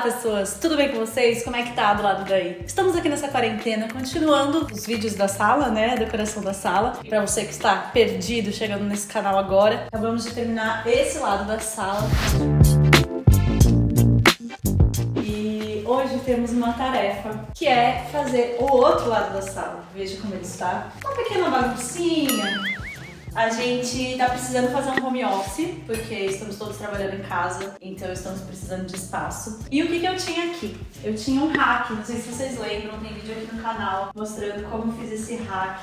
pessoas, tudo bem com vocês? Como é que tá do lado daí? Estamos aqui nessa quarentena, continuando os vídeos da sala, né? A decoração da sala. Pra você que está perdido, chegando nesse canal agora, acabamos de terminar esse lado da sala. E hoje temos uma tarefa, que é fazer o outro lado da sala. Veja como ele está. Uma pequena baguncinha. A gente tá precisando fazer um home office, porque estamos todos trabalhando em casa, então estamos precisando de espaço. E o que eu tinha aqui? Eu tinha um hack, não sei se vocês lembram, tem vídeo aqui no canal mostrando como fiz esse hack.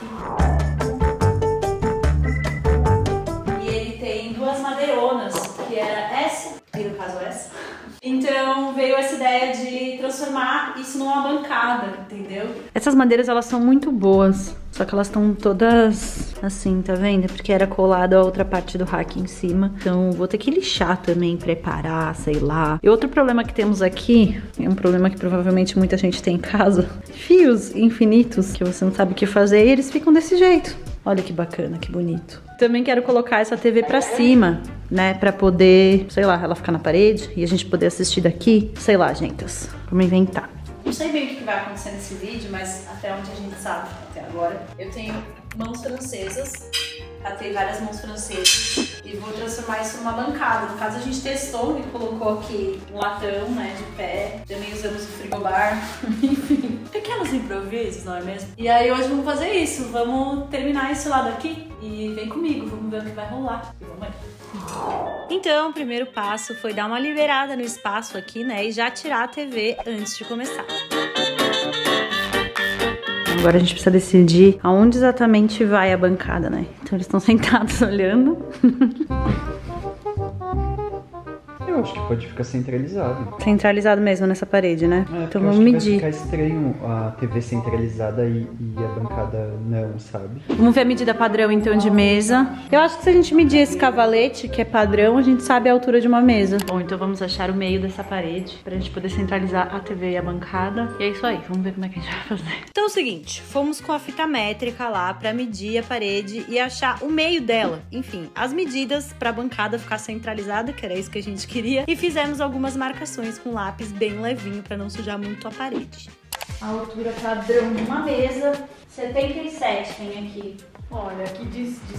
E ele tem duas madeironas, que era essa, e no caso essa. Então veio essa ideia de transformar isso numa bancada, entendeu? Essas madeiras, elas são muito boas, só que elas estão todas assim, tá vendo? Porque era colado a outra parte do rack em cima. Então vou ter que lixar também, preparar, sei lá. E outro problema que temos aqui, é um problema que provavelmente muita gente tem em casa, fios infinitos que você não sabe o que fazer e eles ficam desse jeito. Olha que bacana, que bonito. Também quero colocar essa TV pra cima, né? Pra poder, sei lá, ela ficar na parede e a gente poder assistir daqui. Sei lá, gentas. Vamos inventar. Não sei bem o que vai acontecer nesse vídeo, mas até onde a gente sabe até agora, eu tenho mãos francesas. Catei várias mãos francesas e vou transformar isso numa bancada. No caso, a gente testou e colocou aqui um latão, né, de pé. Também usamos o frigobar. Enfim, pequenos improvisos, não é mesmo? E aí hoje vamos fazer isso. Vamos terminar esse lado aqui e vem comigo. Vamos ver o que vai rolar. E vamos aí. Então, o primeiro passo foi dar uma liberada no espaço aqui, né, e já tirar a TV antes de começar. Agora a gente precisa decidir aonde exatamente vai a bancada, né? Então eles estão sentados olhando. Eu acho que pode ficar centralizado. Centralizado mesmo nessa parede, né? Então vamos medir. Vai ficar estranho a TV centralizada e a bancada não, sabe? Vamos ver a medida padrão então de mesa. Eu acho que se a gente medir esse cavalete, que é padrão, a gente sabe a altura de uma mesa. Bom, então vamos achar o meio dessa parede pra gente poder centralizar a TV e a bancada. E é isso aí, vamos ver como é que a gente vai fazer. Então é o seguinte, fomos com a fita métrica lá pra medir a parede e achar o meio dela. Enfim, as medidas pra bancada ficar centralizada, que era isso que a gente queria. E fizemos algumas marcações com lápis bem levinho para não sujar muito a parede. A altura padrão de uma mesa, 77 tem aqui. Olha, aqui diz de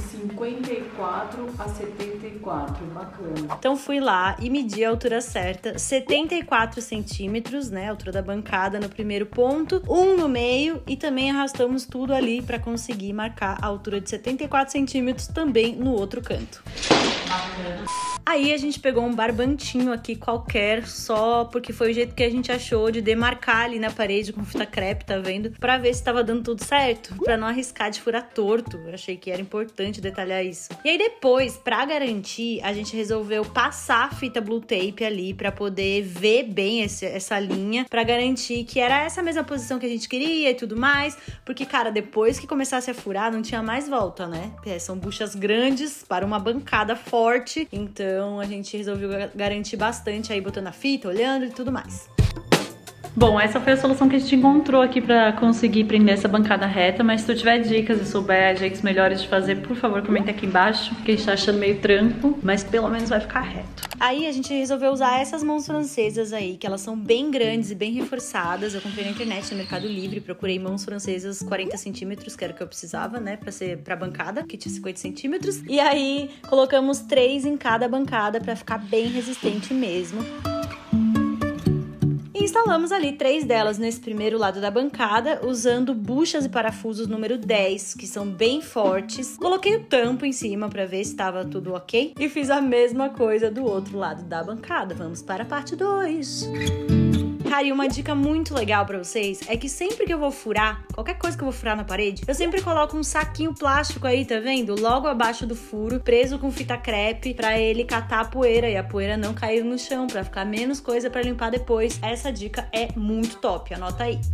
54 a 74, bacana. Então fui lá e medi a altura certa, 74 centímetros, né, a altura da bancada no primeiro ponto, um no meio e também arrastamos tudo ali para conseguir marcar a altura de 74 centímetros também no outro canto. Bacana. Aí a gente pegou um barbantinho aqui qualquer, só porque foi o jeito que a gente achou de demarcar ali na parede com fita crepe, tá vendo? Pra ver se tava dando tudo certo, pra não arriscar de furar torto. Eu achei que era importante detalhar isso. E aí depois, pra garantir, a gente resolveu passar a fita blue tape ali pra poder ver bem essa linha, pra garantir que era essa mesma posição que a gente queria e tudo mais, porque, cara, depois que começasse a furar, não tinha mais volta, né? São buchas grandes para uma bancada forte, então a gente resolveu garantir bastante aí, botando a fita, olhando e tudo mais. Bom, essa foi a solução que a gente encontrou aqui pra conseguir prender essa bancada reta, mas se tu tiver dicas e souber jeitos melhores de fazer, por favor, comenta aqui embaixo, porque a gente tá achando meio trampo, mas pelo menos vai ficar reto. Aí a gente resolveu usar essas mãos francesas aí, que elas são bem grandes e bem reforçadas. Eu comprei na internet, no Mercado Livre, procurei mãos francesas 40 centímetros, que era o que eu precisava, né, pra bancada, que tinha 50 centímetros. E aí colocamos 3 em cada bancada pra ficar bem resistente mesmo. Instalamos ali 3 delas nesse primeiro lado da bancada, usando buchas e parafusos número 10, que são bem fortes. Coloquei o tampo em cima para ver se estava tudo ok. E fiz a mesma coisa do outro lado da bancada. Vamos para a parte 2. Cara, e uma dica muito legal pra vocês é que sempre que eu vou furar, qualquer coisa que eu vou furar na parede, eu sempre coloco um saquinho plástico aí, tá vendo? Logo abaixo do furo, preso com fita crepe, pra ele catar a poeira e a poeira não cair no chão, pra ficar menos coisa pra limpar depois. Essa dica é muito top, anota aí.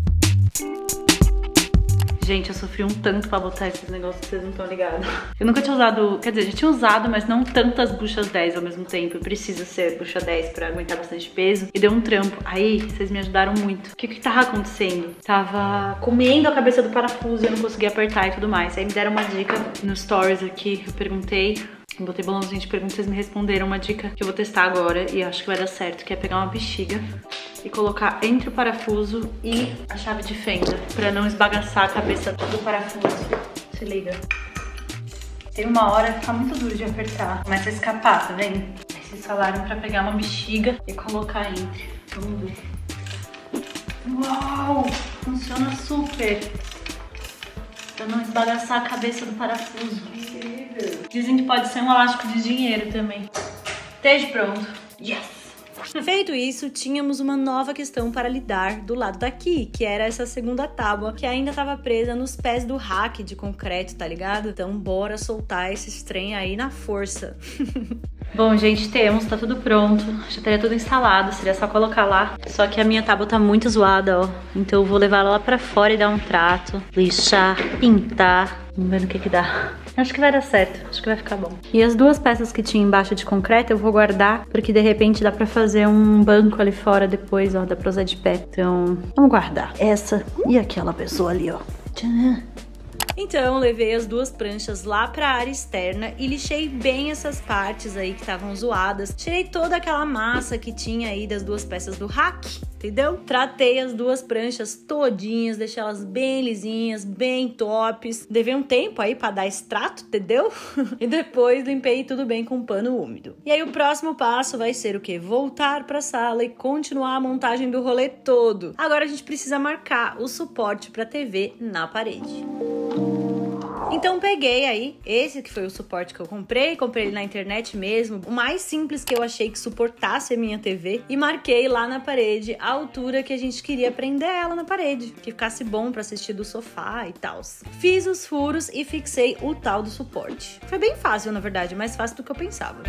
Gente, eu sofri um tanto pra botar esses negócios que vocês não estão ligados. Eu nunca tinha usado, quer dizer, já tinha usado, mas não tantas buchas 10 ao mesmo tempo. Precisa ser bucha 10 pra aguentar bastante peso. E deu um trampo. Aí, vocês me ajudaram muito. O que tava acontecendo? Tava comendo a cabeça do parafuso e eu não conseguia apertar e tudo mais. Aí me deram uma dica no stories aqui, eu perguntei. Eu botei balãozinho de perguntas, vocês me responderam uma dica que eu vou testar agora e acho que vai dar certo, que é pegar uma bexiga e colocar entre o parafuso e a chave de fenda, pra não esbagaçar a cabeça do parafuso. Se liga. Tem uma hora que fica muito duro de apertar. Começa a escapar, tá vendo? Aí vocês falaram pra pegar uma bexiga e colocar entre. Vamos ver. Uau! Funciona super! Pra não esbagaçar a cabeça do parafuso. Incrível! Dizem que pode ser um elástico de dinheiro também. Esteja pronto. Yes! Feito isso, tínhamos uma nova questão para lidar do lado daqui, que era essa segunda tábua que ainda estava presa nos pés do rack de concreto, tá ligado? Então bora soltar esse trem aí na força. Bom, gente, tá tudo pronto, já estaria tudo instalado, seria só colocar lá. Só que a minha tábua tá muito zoada, ó, então eu vou levar ela lá pra fora e dar um trato, lixar, pintar, vamos ver no que dá. Acho que vai dar certo, acho que vai ficar bom. E as duas peças que tinha embaixo de concreto eu vou guardar, porque de repente dá pra fazer um banco ali fora depois, ó, dá pra usar de pé. Então, vamos guardar essa e aquela pessoa ali, ó. Tcharam! Então, levei as duas pranchas lá pra área externa e lixei bem essas partes aí que estavam zoadas. Tirei toda aquela massa que tinha aí das duas peças do rack, entendeu? Tratei as duas pranchas todinhas, deixei elas bem lisinhas, bem tops. Levei um tempo aí pra dar esse trato, entendeu? E depois limpei tudo bem com um pano úmido. E aí o próximo passo vai ser o quê? Voltar pra sala e continuar a montagem do rolê todo. Agora a gente precisa marcar o suporte pra TV na parede. Então peguei aí, esse que foi o suporte que eu comprei ele na internet mesmo, o mais simples que eu achei que suportasse a minha TV, e marquei lá na parede a altura que a gente queria prender ela na parede, que ficasse bom pra assistir do sofá e tal. Fiz os furos e fixei o tal do suporte. Foi bem fácil, na verdade, mais fácil do que eu pensava.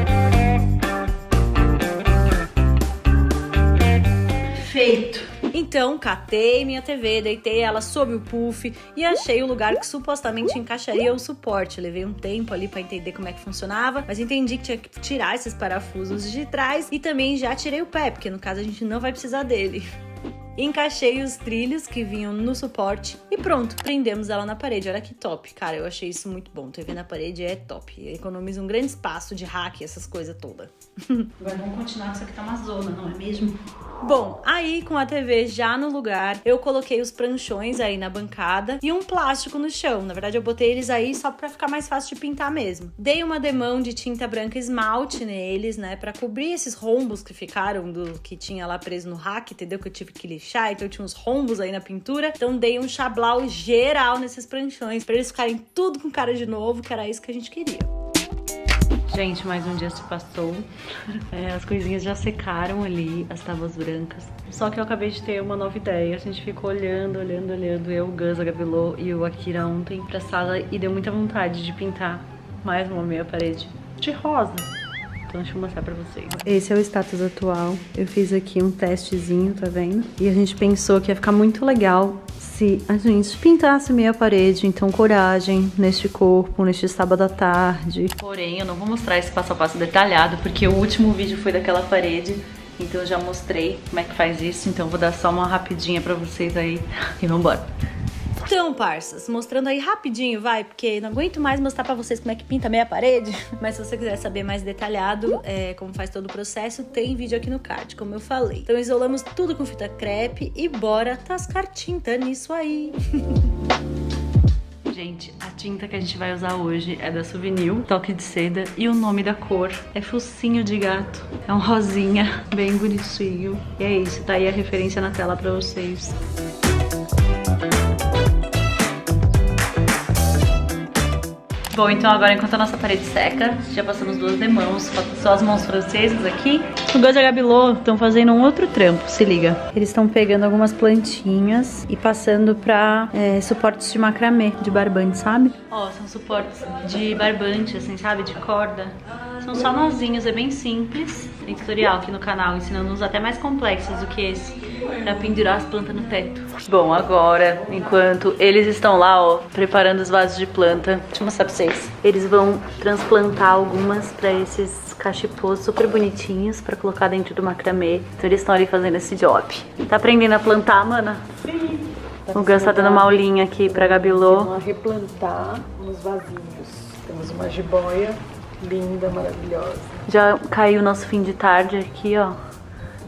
Feito! Então, catei minha TV, deitei ela sob o puff e achei o lugar que supostamente encaixaria o suporte. Levei um tempo ali pra entender como é que funcionava, mas entendi que tinha que tirar esses parafusos de trás e também já tirei o pé, porque no caso a gente não vai precisar dele. Encaixei os trilhos que vinham no suporte e pronto, prendemos ela na parede. Olha que top, cara, eu achei isso muito bom. TV na parede é top, economiza um grande espaço de rack, essas coisas todas. Agora vamos continuar, que isso aqui tá uma zona, não é mesmo? Bom, aí com a TV já no lugar, eu coloquei os pranchões aí na bancada e um plástico no chão. Na verdade eu botei eles aí só pra ficar mais fácil de pintar mesmo. Dei uma demão de tinta branca esmalte neles, né, pra cobrir esses rombos que ficaram do que tinha lá preso no rack, entendeu? Que eu tive que lixar, então eu tinha uns rombos aí na pintura. Então dei um chablau geral nesses pranchões pra eles ficarem tudo com cara de novo, que era isso que a gente queria. Gente, mais um dia se passou. As coisinhas já secaram ali, as tábuas brancas. Só que eu acabei de ter uma nova ideia. A gente ficou olhando. Eu, o Gus, a Gabilô e o Akira ontem pra sala e deu muita vontade de pintar mais uma meia parede de rosa. Então deixa eu mostrar pra vocês. Esse é o status atual. Eu fiz aqui um testezinho, tá vendo? E a gente pensou que ia ficar muito legal se a gente pintasse meia parede. Então coragem neste corpo, neste sábado à tarde. Porém, eu não vou mostrar esse passo a passo detalhado, porque o último vídeo foi daquela parede. Então eu já mostrei como é que faz isso. Então eu vou dar só uma rapidinha pra vocês aí e vambora. Então, parças, mostrando aí rapidinho, vai, porque não aguento mais mostrar pra vocês como é que pinta meia parede. Mas se você quiser saber mais detalhado como faz todo o processo, tem vídeo aqui no card, como eu falei. Então isolamos tudo com fita crepe e bora tascar tinta nisso aí. Gente, a tinta que a gente vai usar hoje é da Souvenir, toque de seda, e o nome da cor é Focinho de Gato. É um rosinha bem bonitinho. E é isso, tá aí a referência na tela pra vocês. Bom, então agora enquanto a nossa parede seca, já passamos duas demãos, faltam só as mãos francesas aqui. O Gus e a Gabilô estão fazendo um outro trampo, se liga. Eles estão pegando algumas plantinhas e passando pra suportes de macramê, de barbante, sabe? Ó, são suportes de barbante, assim, sabe? De corda. São só nozinhos, é bem simples. Tem tutorial aqui no canal ensinando uns até mais complexos do que esse, pra pendurar as plantas no teto. Bom, agora, enquanto eles estão lá, ó, preparando os vasos de planta, deixa eu mostrar pra vocês. Eles vão transplantar algumas pra esses cachepôs super bonitinhos pra colocar dentro do macramê. Então eles estão ali fazendo esse job. Tá aprendendo a plantar, mana? Sim. O Gus tá dando uma aulinha aqui pra Gabilô. Vamos replantar uns vasinhos. Temos uma jiboia linda, maravilhosa. Já caiu o nosso fim de tarde aqui, ó.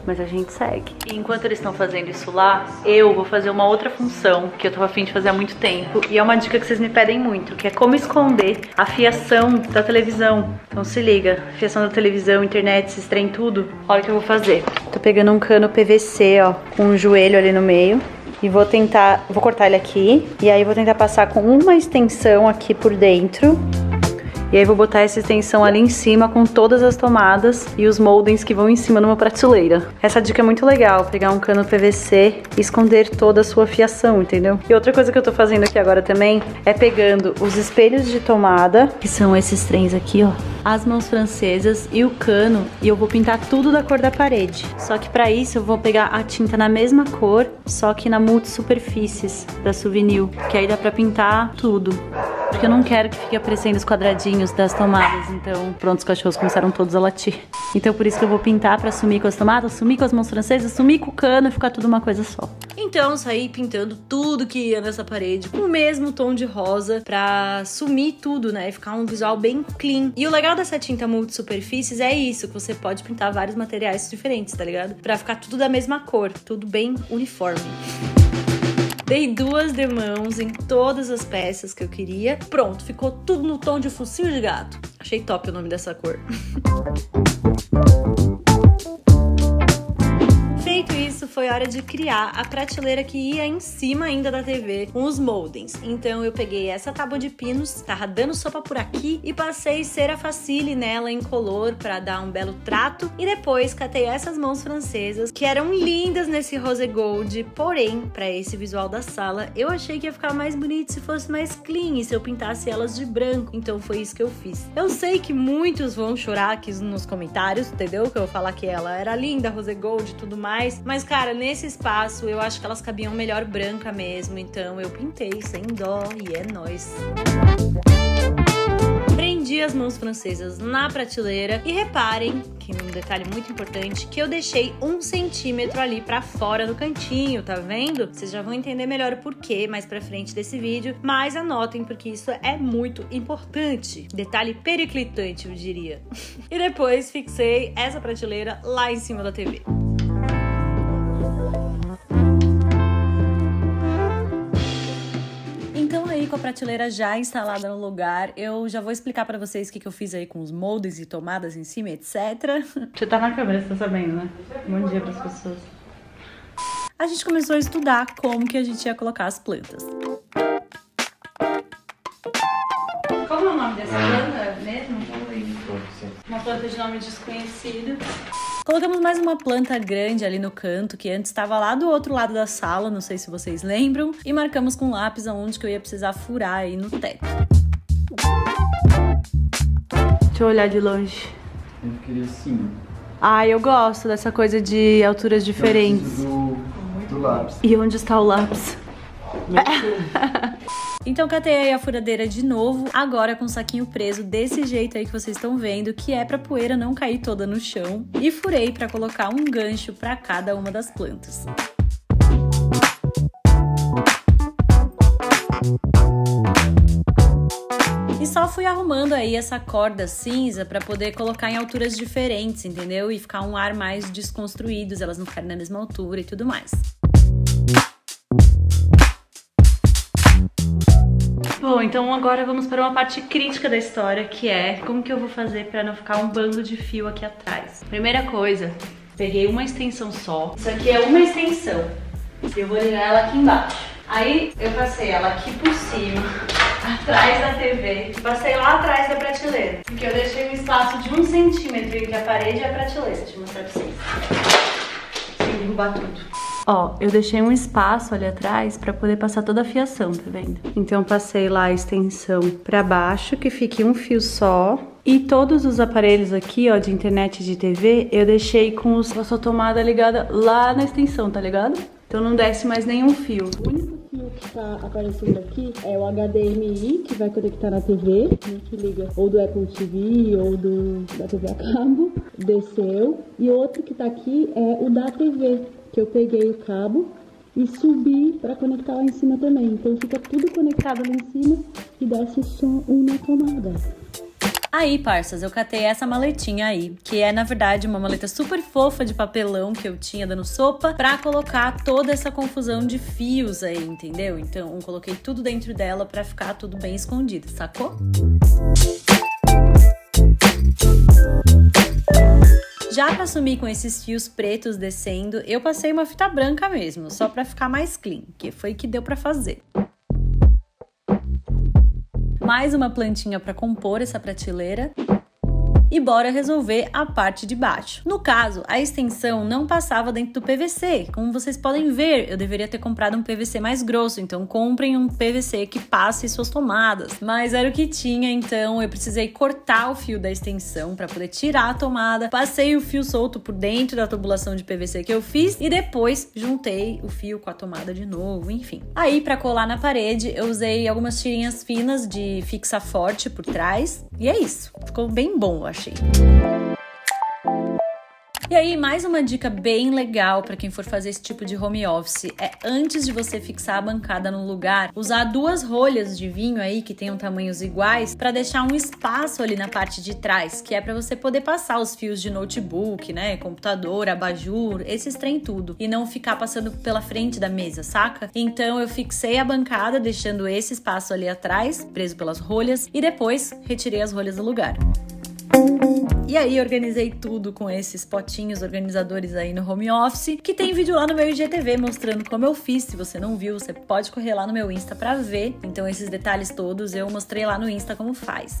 mas a gente segue. E enquanto eles estão fazendo isso lá, eu vou fazer uma outra função que eu tô a fim de fazer há muito tempo. E é uma dica que vocês me pedem muito, que é como esconder a fiação da televisão. Então se liga, fiação da televisão, internet, esses trem tudo. Olha o que eu vou fazer. Tô pegando um cano PVC, ó, com um joelho ali no meio. E vou cortar ele aqui. E aí vou tentar passar com uma extensão aqui por dentro. E aí vou botar essa extensão ali em cima com todas as tomadas e os moldings que vão em cima numa prateleira. Essa dica é muito legal, pegar um cano PVC e esconder toda a sua fiação, entendeu? E outra coisa que eu tô fazendo aqui agora também é pegando os espelhos de tomada, que são esses trens aqui, ó, as mãos francesas e o cano, e eu vou pintar tudo da cor da parede. Só que pra isso eu vou pegar a tinta na mesma cor, só que na multi-superfícies da Souvenir, que aí dá pra pintar tudo. Porque eu não quero que fique aparecendo os quadradinhos das tomadas. Então, pronto, os cachorros começaram todos a latir. Então, por isso que eu vou pintar pra sumir com as tomadas, sumir com as mãos francesas, sumir com o cano e ficar tudo uma coisa só. Então, saí pintando tudo que ia nessa parede com o mesmo tom de rosa pra sumir tudo, né? E ficar um visual bem clean. E o legal dessa tinta multi-superfícies é isso, que você pode pintar vários materiais diferentes, tá ligado? Pra ficar tudo da mesma cor, tudo bem uniforme. Dei 2 demãos em todas as peças que eu queria. Pronto, ficou tudo no tom de focinho de gato. Achei top o nome dessa cor. Feito isso, foi hora de criar a prateleira que ia em cima ainda da TV com os moldings. Então eu peguei essa tábua de pinos, tava dando sopa por aqui e passei cera facile nela em color pra dar um belo trato. E depois catei essas mãos francesas que eram lindas nesse rose gold, porém, pra esse visual da sala, eu achei que ia ficar mais bonito se fosse mais clean e se eu pintasse elas de branco. Então foi isso que eu fiz. Eu sei que muitos vão chorar aqui nos comentários, entendeu? Que eu vou falar que ela era linda, rose gold e tudo mais. Mas, cara, nesse espaço eu acho que elas cabiam melhor branca mesmo, então eu pintei sem dó e é nóis. Prendi as mãos francesas na prateleira e reparem, que um detalhe muito importante, que eu deixei 1 centímetro ali pra fora no cantinho, tá vendo? Vocês já vão entender melhor o porquê mais pra frente desse vídeo, mas anotem porque isso é muito importante. Detalhe periclitante, eu diria. E depois fixei essa prateleira lá em cima da TV. Com a prateleira já instalada no lugar, eu já vou explicar pra vocês o que eu fiz aí com os moldes e tomadas em cima, etc. Você tá na câmera, você tá sabendo, né? Bom dia pras pessoas. A gente começou a estudar como que a gente ia colocar as plantas. Como é o nome dessa planta mesmo? Uma planta de nome desconhecido. Colocamos mais uma planta grande ali no canto, que antes estava lá do outro lado da sala, não sei se vocês lembram, e marcamos com lápis aonde que eu ia precisar furar aí no teto. Deixa eu olhar de longe. Eu queria assim. Ah, eu gosto dessa coisa de alturas diferentes. Do lápis. E onde está o lápis? Então catei aí a furadeira de novo, agora com o saquinho preso desse jeito aí que vocês estão vendo, que é pra poeira não cair toda no chão. E furei pra colocar um gancho pra cada uma das plantas. E só fui arrumando aí essa corda cinza pra poder colocar em alturas diferentes, entendeu? E ficar um ar mais desconstruídos, elas não ficarem na mesma altura e tudo mais. Bom, então agora vamos para uma parte crítica da história, que é como que eu vou fazer para não ficar um bando de fio aqui atrás. Primeira coisa, peguei uma extensão só. Isso aqui é uma extensão. Eu vou ligar ela aqui embaixo. Aí eu passei ela aqui por cima, atrás da TV, e passei lá atrás da prateleira. Porque eu deixei um espaço de 1 centímetro entre a parede e a prateleira. Deixa eu mostrar pra vocês. Sem derrubar tudo. Ó, eu deixei um espaço ali atrás pra poder passar toda a fiação, tá vendo? Então passei lá a extensão pra baixo, que fique um fio só. E todos os aparelhos aqui, ó, de internet e de TV, eu deixei com a sua tomada ligada lá na extensão, tá ligado? Então não desce mais nenhum fio. O único fio que tá aparecendo aqui é o HDMI, que vai conectar na TV, né, que liga ou do Apple TV ou da TV a cabo, desceu. E outro que tá aqui é o da TV, que eu peguei o cabo e subi para conectar lá em cima também. Então fica tudo conectado lá em cima e desce só uma tomada. Aí, parças, eu catei essa maletinha aí, que é, na verdade, uma maleta super fofa de papelão que eu tinha dando sopa pra colocar toda essa confusão de fios aí, entendeu? Então, eu coloquei tudo dentro dela pra ficar tudo bem escondido, sacou? Já pra sumir com esses fios pretos descendo, eu passei uma fita branca mesmo, só pra ficar mais clean, que foi o que deu pra fazer. Mais uma plantinha pra compor essa prateleira. E bora resolver a parte de baixo. No caso, a extensão não passava dentro do PVC. Como vocês podem ver, eu deveria ter comprado um PVC mais grosso, então comprem um PVC que passe suas tomadas. Mas era o que tinha, então eu precisei cortar o fio da extensão para poder tirar a tomada. Passei o fio solto por dentro da tubulação de PVC que eu fiz e depois juntei o fio com a tomada de novo, enfim. Aí, para colar na parede, eu usei algumas tirinhas finas de fixa forte por trás. E é isso. Ficou bem bom, eu achei. E aí, mais uma dica bem legal para quem for fazer esse tipo de home office é, antes de você fixar a bancada no lugar, usar 2 rolhas de vinho aí que tenham tamanhos iguais para deixar um espaço ali na parte de trás, que é para você poder passar os fios de notebook, né, computador, abajur, esses trem tudo, e não ficar passando pela frente da mesa, saca? Então eu fixei a bancada deixando esse espaço ali atrás, preso pelas rolhas, e depois retirei as rolhas do lugar. E aí organizei tudo com esses potinhos organizadores aí no home office, que tem vídeo lá no meu IGTV mostrando como eu fiz. Se você não viu, você pode correr lá no meu Insta pra ver. Então esses detalhes todos eu mostrei lá no Insta como faz.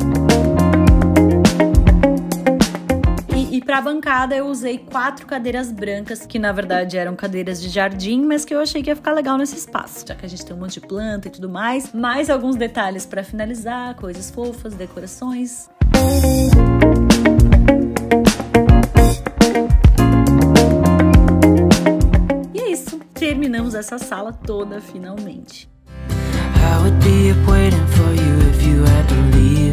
E pra bancada eu usei 4 cadeiras brancas, que na verdade eram cadeiras de jardim, mas que eu achei que ia ficar legal nesse espaço, já que a gente tem um monte de planta e tudo mais. Mais alguns detalhes pra finalizar, coisas fofas, decorações. E é isso, terminamos essa sala toda finalmente. I would be up waiting for you if you had to leave.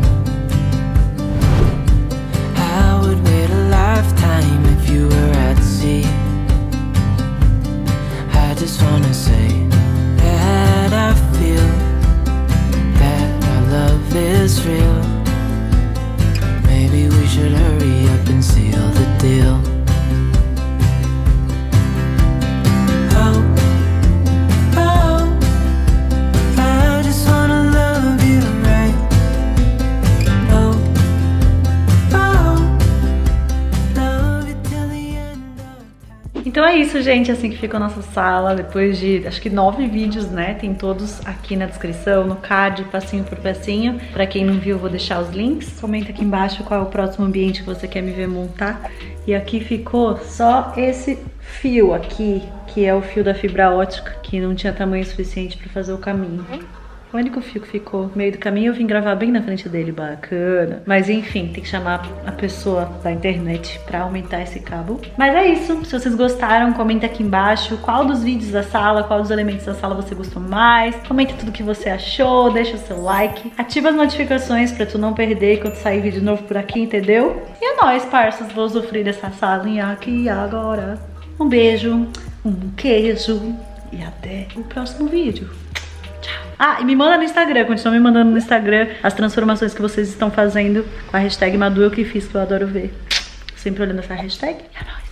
I would wait a lifetime if you were at sea. I just wanna say that I feel that our love is real. Maybe we should hurry up and seal the deal. Oh, oh, I just wanna love you right. Oh, oh, love you till the end of time. Então é isso, gente, assim que ficou a nossa sala, depois de, acho que 9 vídeos, né, tem todos aqui na descrição, no card, passinho por passinho. Pra quem não viu, eu vou deixar os links. Comenta aqui embaixo qual é o próximo ambiente que você quer me ver montar. E aqui ficou só esse fio aqui, que é o fio da fibra ótica, que não tinha tamanho suficiente pra fazer o caminho. O único fio que ficou no meio do caminho, eu vim gravar bem na frente dele, bacana. Mas enfim, tem que chamar a pessoa da internet pra aumentar esse cabo. Mas é isso, se vocês gostaram, comenta aqui embaixo qual dos vídeos da sala, qual dos elementos da sala você gostou mais. Comenta tudo que você achou, deixa o seu like. Ativa as notificações pra tu não perder quando sair vídeo novo por aqui, entendeu? E é nóis, parças, vou sofrer dessa salinha aqui e agora. Um beijo, um queijo e até o próximo vídeo. Ah, e me manda no Instagram, continua me mandando no Instagram as transformações que vocês estão fazendo com a hashtag Madu Eu Que Fiz, que eu adoro ver. Sempre olhando essa hashtag. É nóis.